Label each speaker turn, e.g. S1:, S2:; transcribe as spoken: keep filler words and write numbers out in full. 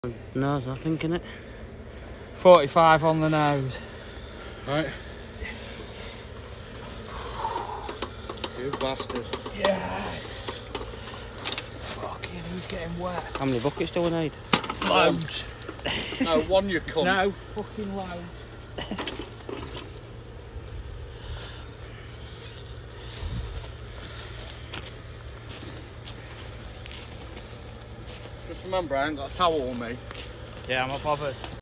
S1: Nose, I think, innit?
S2: forty-five on the nose.
S3: Right. You bastard.
S2: Yeah. Fucking, he's getting wet.
S1: How many buckets do we need?
S2: Loads.
S3: No, one you cunt.
S2: No, fucking loads.
S3: Just remember, I ain't got a towel on me.
S2: Yeah, I'm not bothered.